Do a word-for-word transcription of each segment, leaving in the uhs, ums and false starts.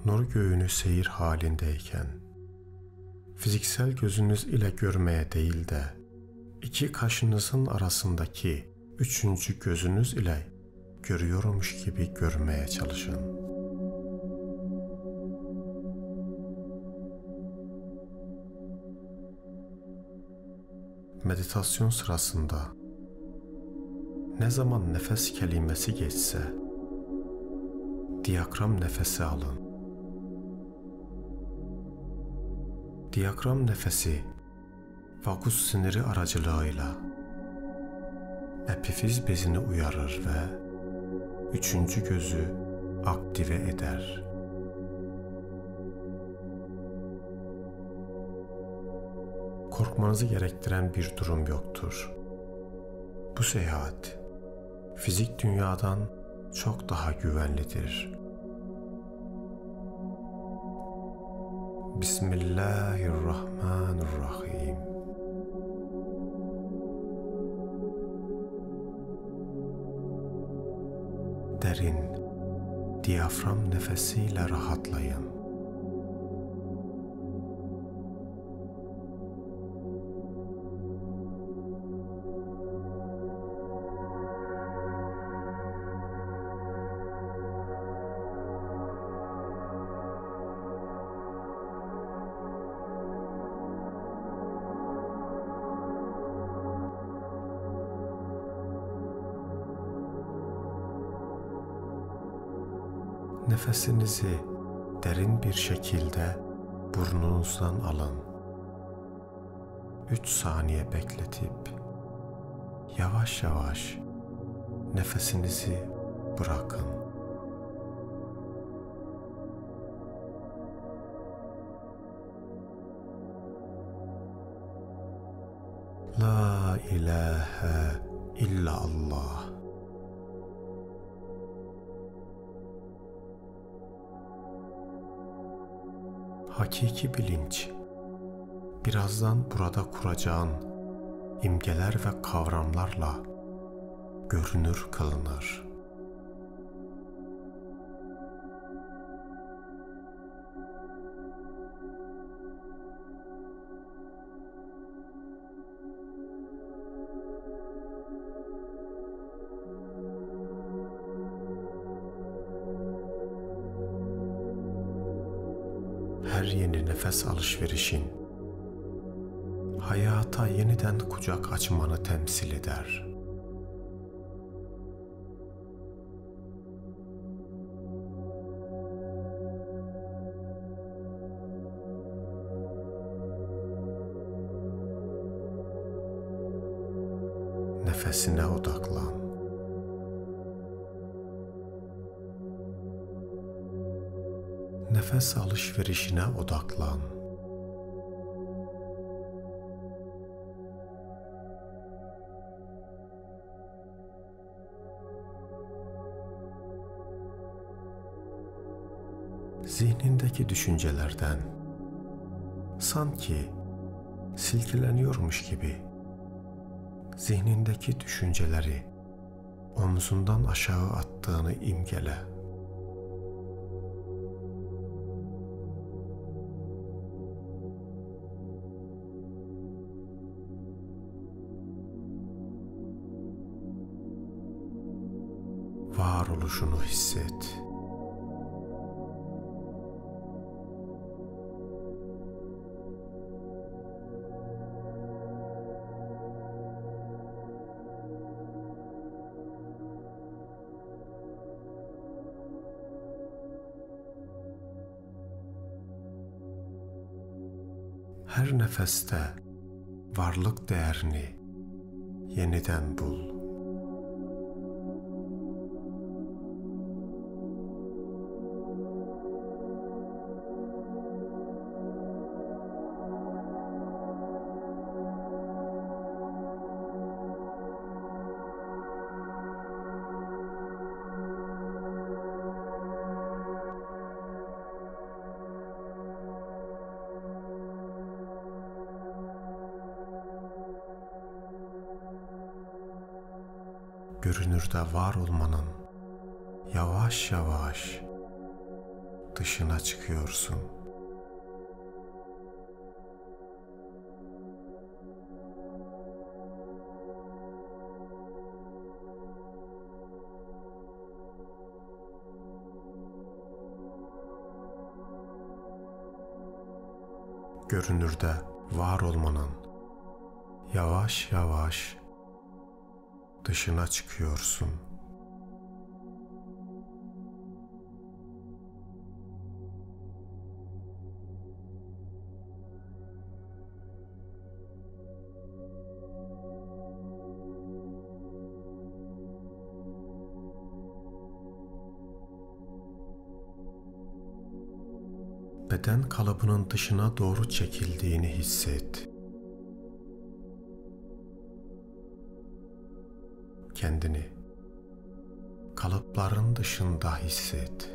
nur göğünü seyir halindeyken, fiziksel gözünüz ile görmeye değil de, iki kaşınızın arasındaki üçüncü gözünüz ile görüyormuş gibi görmeye çalışın. Meditasyon sırasında ne zaman nefes kelimesi geçse, diyafram nefesi alın. Diyafram nefesi, vagus siniri aracılığıyla epifiz bezini uyarır ve üçüncü gözü aktive eder. Korkmanızı gerektiren bir durum yoktur. Bu seyahat, fizik dünyadan çok daha güvenlidir. Bismillahirrahmanirrahim. Derin, diyafram nefesiyle rahatlayın. Nefesinizi derin bir şekilde burnunuzdan alın. Üç saniye bekletip yavaş yavaş nefesinizi bırakın. La ilahe illallah. Hakiki bilinç, birazdan burada kuracağın imgeler ve kavramlarla görünür kılınır. Her yeni nefes alışverişin, hayata yeniden kucak açmanı temsil eder. Nefesine odaklan. Nefes alışverişine odaklan. Zihnindeki düşüncelerden sanki silkeleniyormuş gibi zihnindeki düşünceleri omzundan aşağı attığını imgele. Varoluşunu hisset. Her nefeste varlık değerini yeniden bul. Görünürde var olmanın yavaş yavaş dışına çıkıyorsun. Görünürde var olmanın yavaş yavaş dışına çıkıyorsun. Beden kalıbının dışına doğru çekildiğini hisset. Kendini kalıpların dışında hisset.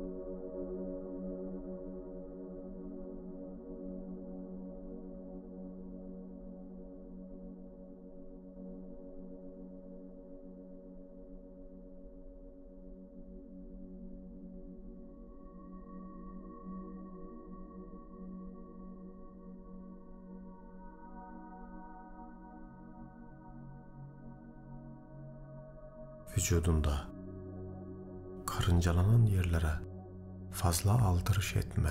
Vücudunda karıncalanan yerlere fazla aldırış etme.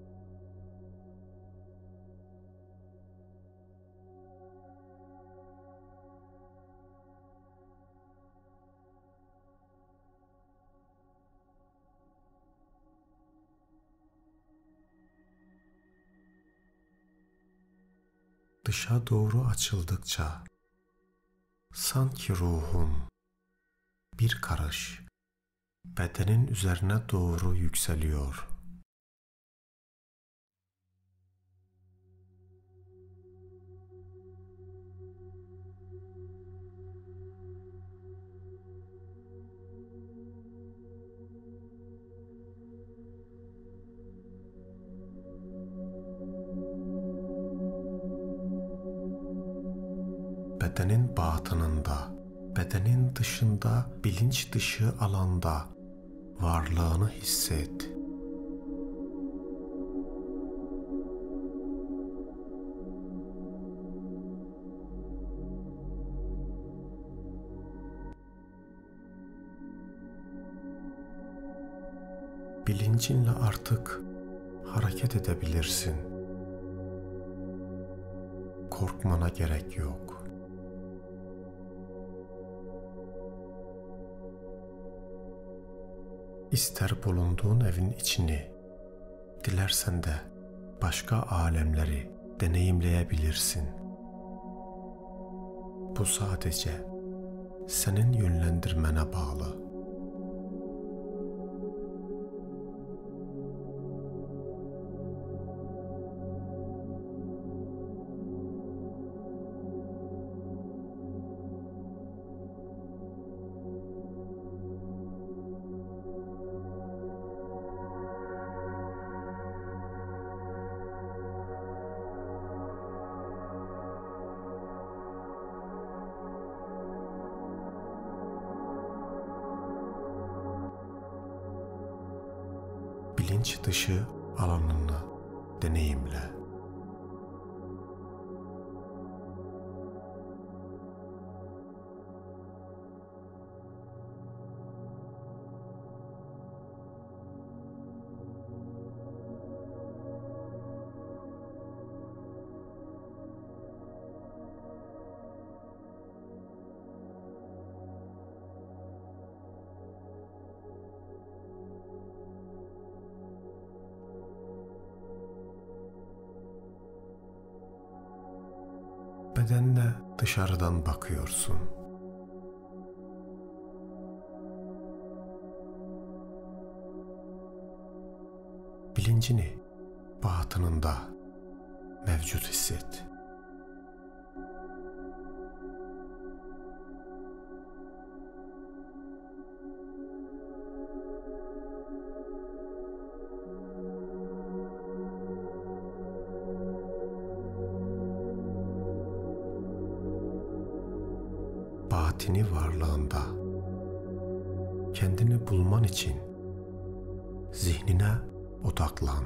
Dışa doğru açıldıkça sanki ruhun bir karış bedenin üzerine doğru yükseliyor. Bedenin batınında, bedenin dışında, bilinç dışı alanda varlığını hisset. Bilincinle artık hareket edebilirsin. Korkmana gerek yok. İster bulunduğun evin içini, dilersen de başka alemleri deneyimleyebilirsin. Bu sadece senin yönlendirmene bağlı. Bilinç dışı alanını deneyimle. Bedenle dışarıdan bakıyorsun. Bilincini batınında mevcut hisset. Batini varlığında kendini bulman için zihnine odaklan.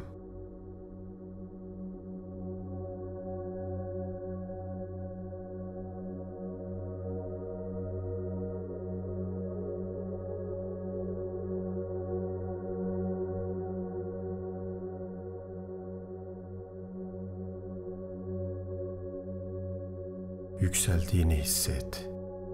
Yükseldiğini hisset.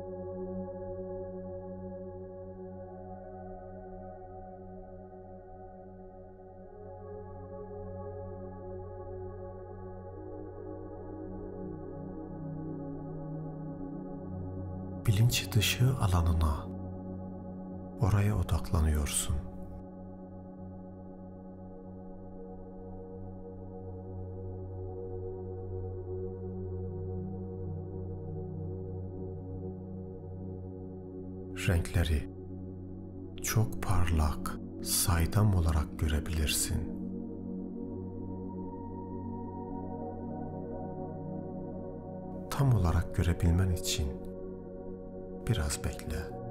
Bilinç dışı alanına, oraya odaklanıyorsun. Renkleri çok parlak, saydam olarak görebilirsin. Tam olarak görebilmen için biraz bekle.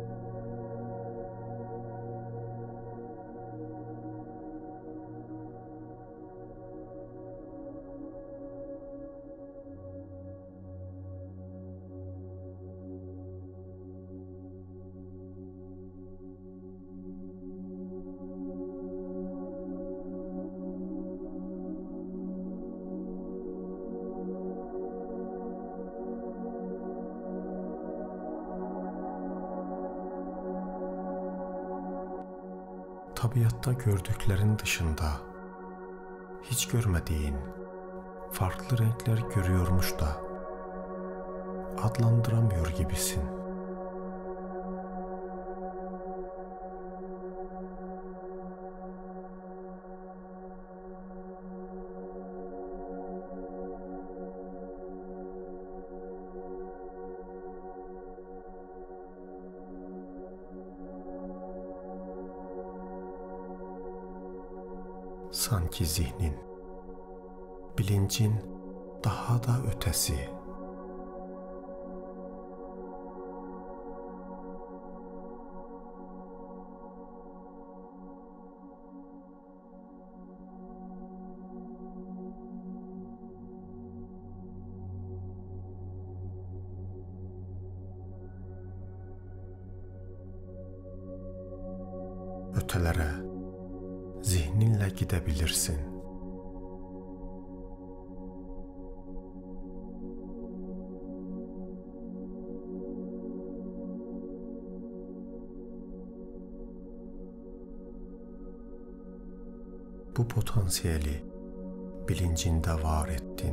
Tabiatta gördüklerin dışında hiç görmediğin farklı renkler görüyormuş da adlandıramıyor gibisin. Sanki zihnin, bilincin daha da ötesi. Ötelere zihninle gidebilirsin. Bu potansiyeli bilincinde var ettin.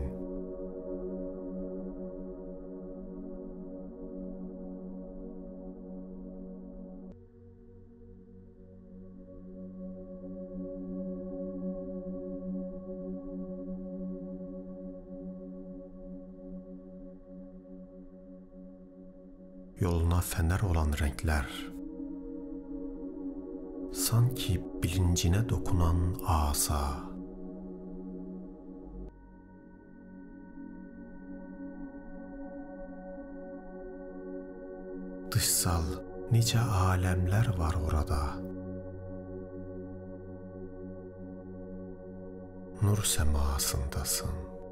Yoluna fener olan renkler, sanki bilincine dokunan asa. Dışsal nice alemler var orada. Nur semasındasın.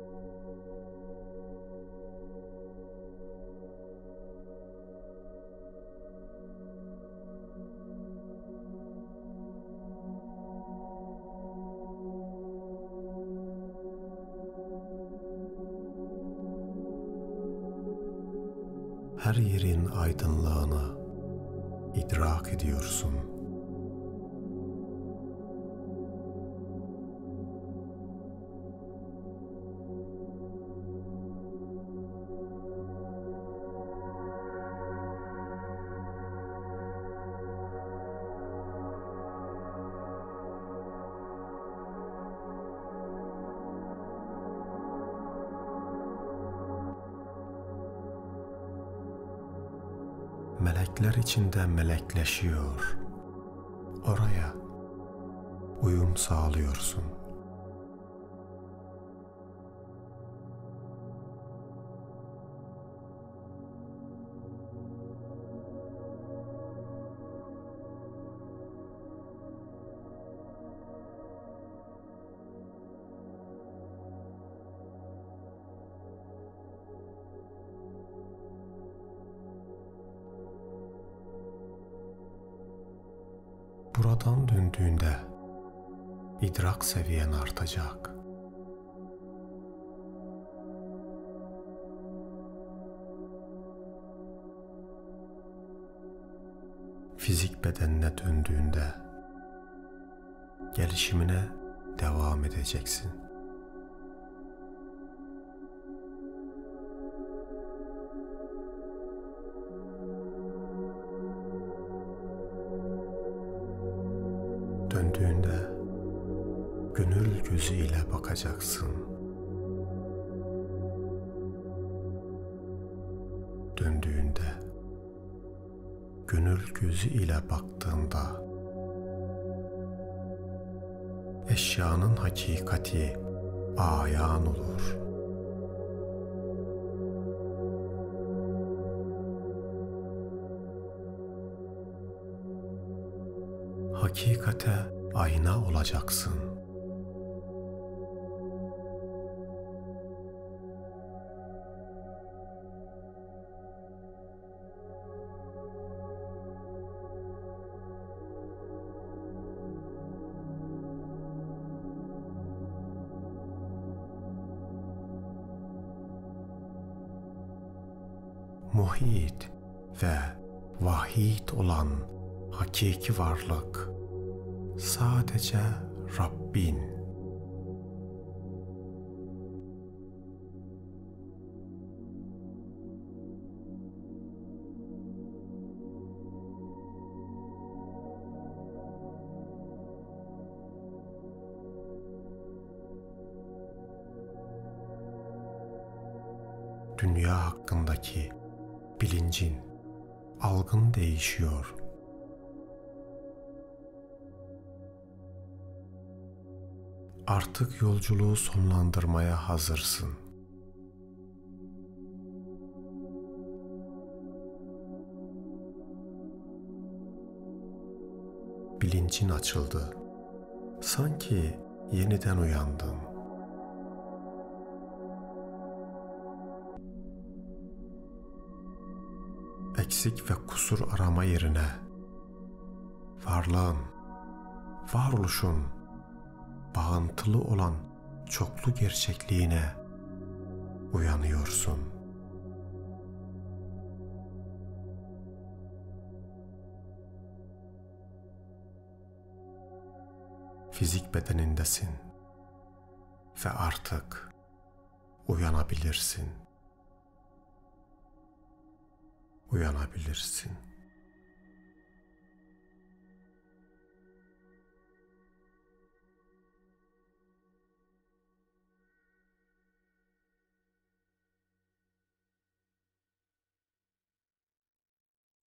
Her yerin aydınlığını idrak ediyorsun. Melekler içinde melekleşiyor. Oraya uyum sağlıyorsun. rüyadan döndüğünde idrak seviyen artacak. Fizik bedenine döndüğünde gelişimine devam edeceksin. Döndüğünde gönül gözü ile bakacaksın. Döndüğünde gönül gözü ile baktığında eşyanın hakikati ayan olur. Hakikate ayna olacaksın. Muhit ve vahid olan hakiki varlık sadece Rabbin. Dünya hakkındaki bilincin, algın değişiyor. Artık yolculuğu sonlandırmaya hazırsın. Bilincin açıldı. Sanki yeniden uyandın. Eksik ve kusur arama yerine varlığın, varoluşun bağıntılı olan çoklu gerçekliğine uyanıyorsun. Fizik bedenindesin ve artık uyanabilirsin. Uyanabilirsin.